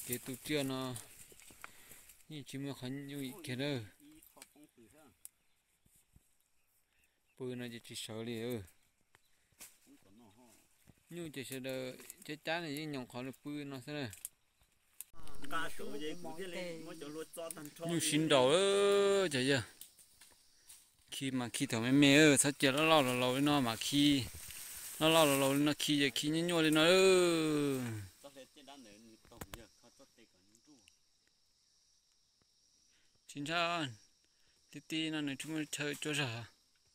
cái tụ chưa nó như chỉ mới khẩn như kia đâu bự nó chỉ sợ đi như chỉ sợ đâu chết chán này những khó được bự nó thế này như xin đầu đó trời ơi khi thằng mẹ ơi sao chết nó lo nó mà khi nó lo nó khi nhnhỏ nhnhỏ lên nó chính xác tí nó này chúng chơi cho sợ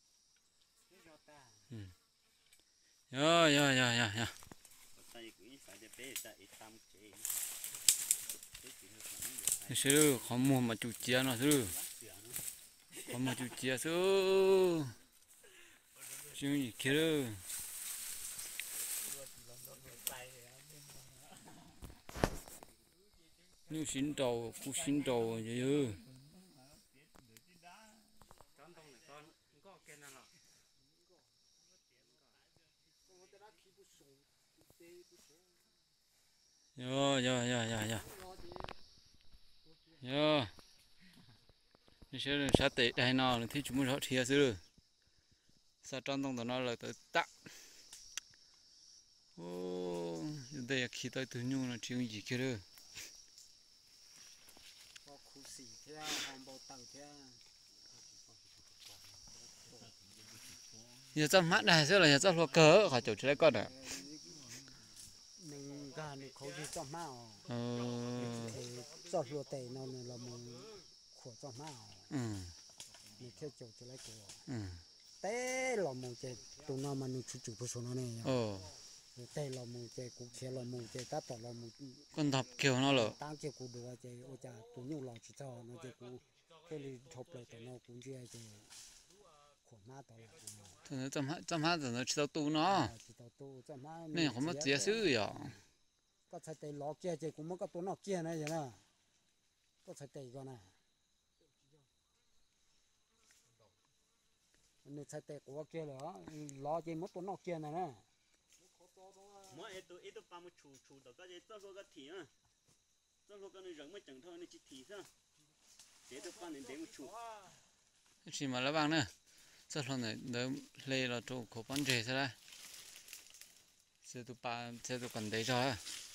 ya sư không mua mà chủ chia nó sư không mà chủ chia sư chứ gì kia đâu như xin đầu cú xin đầu vậy ya như thế là sát tệ đây nó thì chúng mình họ thiệt sư sát trong tông nó là tới tắc ô đây khi tới từ nhung là chuyện gì kia đâu giờ trong mắt này sẽ là trong lo cớ khỏi chỗ chơi con à mình ga mình khâu đi trong mao ờ cho lúa tây nó là mình khổ trong mao mình theo chỗ cho lấy của té là mình chơi tụi nó mà nó chụp chụp số nó này tây là mình chơi cũng kia là mình chơi cá tỏi là mình con thập kiểu nó lở tăng chơi cũng được chơi ôi cha tụi nhau lo chỉ cho nó chơi cũng cái đi thọc lại tụi nó cũng chơi khổ má tụi thằng nó trong hát rồi nó chỉ tao tu nó này không mất gì sư vậy có thể tây lọ kia chơi cũng mất có tụi nó kia này vậy nè có thể tây con này nên sai tệ của kia là lo chơi mất tụi nó kia này nè mỗi ít ba mươi chủ đó cái cho cái thìa cho cái này rừng mới chẳng thôi nên chỉ thìa thôi để tôi ban đến một chủ chỉ mà lá vàng nữa sao lần này đỡ lê là chỗ cổ bán rẻ thế đây sẽ tụ cần đấy rồi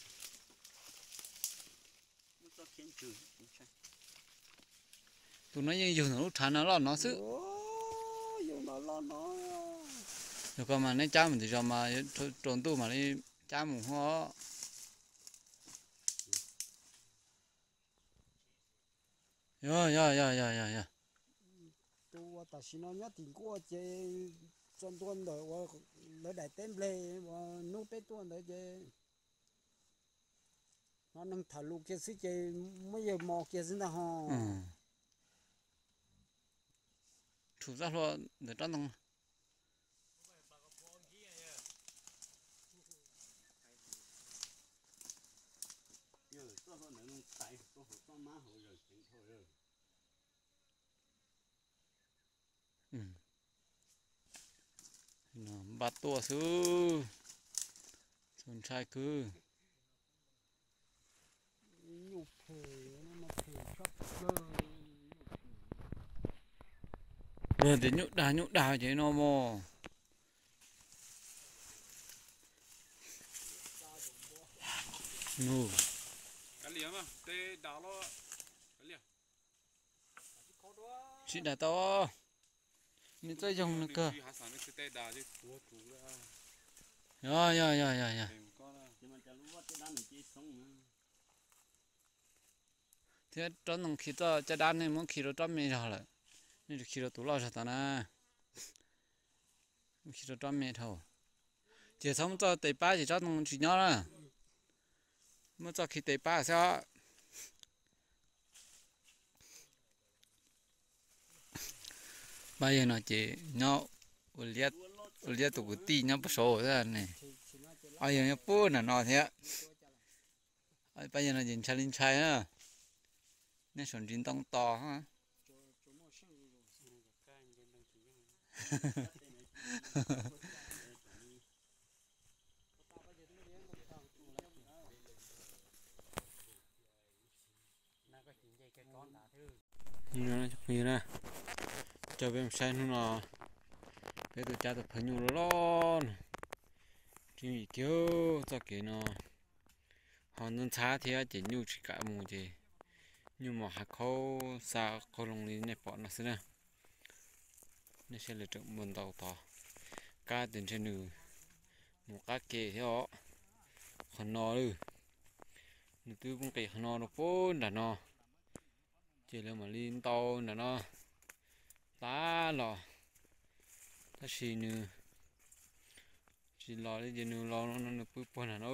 tụi nó như dùng nó thả nó là nó sức dùng nó lo nó rồi còn mà nó chám mình thì cho mà trộn tu mà đi chám một hoa ya tôi ta xin nó nhớ tiền của chơi trong tuần rồi lỡ đại tem lệ và nút tết tuần rồi chơi nó nâng thả lục kia xí chơi mấy giờ mò kia xin ta ho chủ ra lo để trắng không bắt tua sư xuân trai cứ nhục phê nó mà phê chót cơ rồi để nhúc đà chứ nó mò nô cái liếm à tê đào lo cái liếm chị đã to mình tới dùng nữa cơ ya thế trốn nông khí to cho đan này muốn khí nó trốn mệt rồi nên khí nó tủ lo sao ta na khí nó trốn mệt thôi chỉ sống cho tây ba chỉ cho nông chỉ nhỏ là mới cho khí tây ba sao bây giờ nó chỉ nhỏ uliet tụ cái tì nhỏ bớt số thế này bây giờ nó bún là nó thế bây giờ nó nhìn chai chai á nên sườn chín tông to ha nó như nè cho bên sai nó bây giờ cha tập phải nhung lo chỉ kêu cho cái nó họ nên trả thì chỉ nhu chỉ cả mù gì nhưng mà hạt khâu xa khâu lồng đi này bọn nó xí nè nó sẽ là trận buồn tàu to cá tiền trên nửa một cá kê thế họ còn no nữa nửa tư cũng kể no nó phun là no chỉ là mà lên tàu là nó tá lò ta xì nửa chỉ lò đấy giờ nửa lò nó bự bự là nó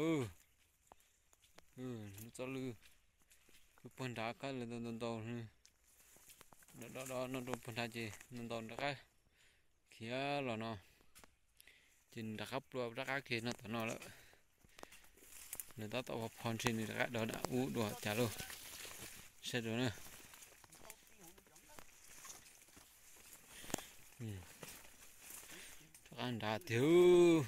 nó cho lư bự bự đá cá là tàu tàu nữa đó nó bự bự đá gì nó tàu đá cá kia lò nó trên đá khắp luôn đá cá kia nó tàu nó đó người ta tàu phòn trên đá cá đó đã đùa trả luôn xe rồi nè cho ăn đá thiếu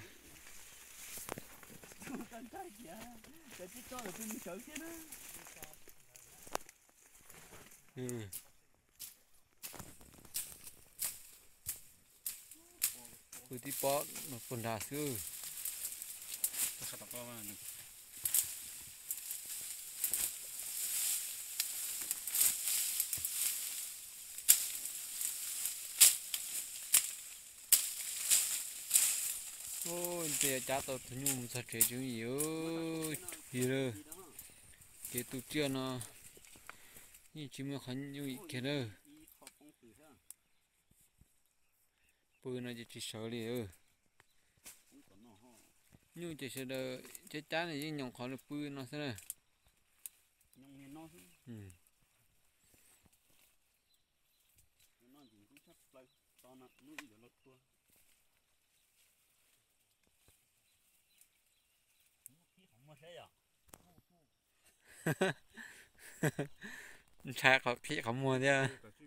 tí bó nó còn đá xưa khát tao có mà ôi bây cha tao thằng nhung sao chơi chứ nhiều gì rồi cái tụi chưa nó như chỉ mới khăn như kia nữa bữa nay chỉ sợ đi như chỉ sợ đợi chết chán này nhưng nhộng khó được bữa nó thế này cha có khi có mua chứ